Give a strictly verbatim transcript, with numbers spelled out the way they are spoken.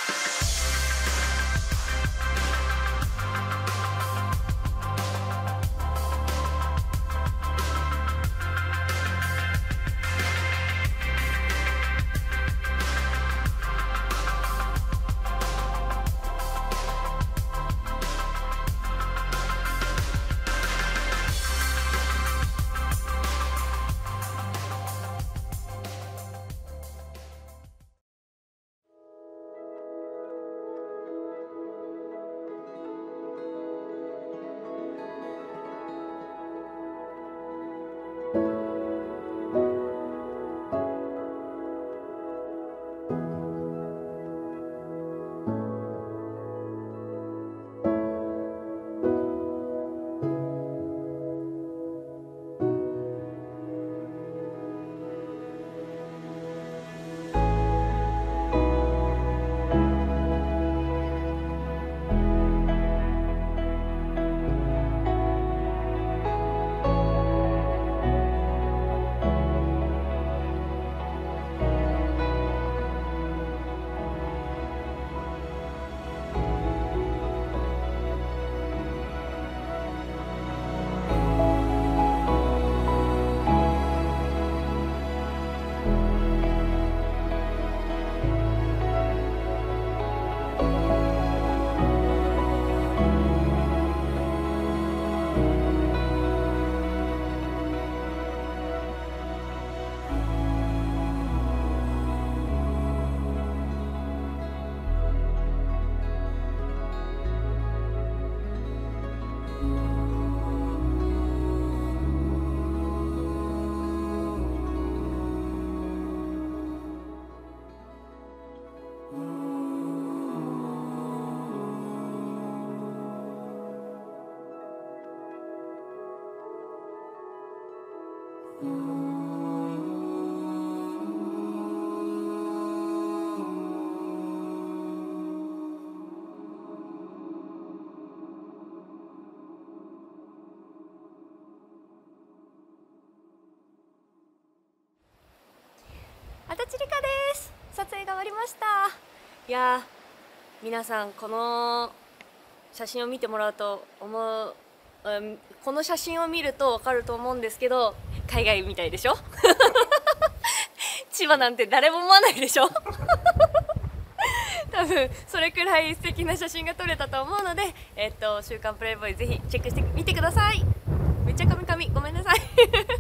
足立梨花です。撮影が終わりました。いやー、皆さんこの写真を見てもらうと思う、うん、この写真を見ると分かると思うんですけど、海外みたいでしょ千葉なんて誰も思わないでしょ多分それくらい素敵な写真が撮れたと思うので、えっと「週刊プレイボーイ」ぜひチェックしてみてください。めっちゃカミカミごめんなさい